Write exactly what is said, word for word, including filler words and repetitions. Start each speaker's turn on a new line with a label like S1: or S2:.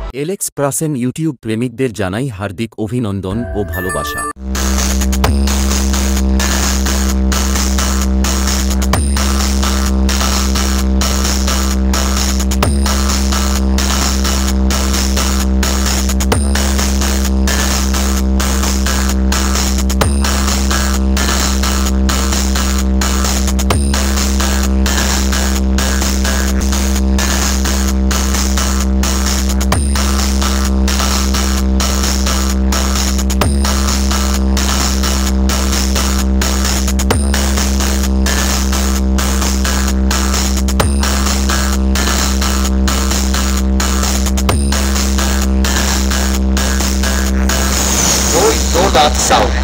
S1: Alex প্রাসেন YouTube প্রেমিকদের জানাই হার্দিক অভিনন্দন ও ভালোবাসা।
S2: Boidhyanath Sound.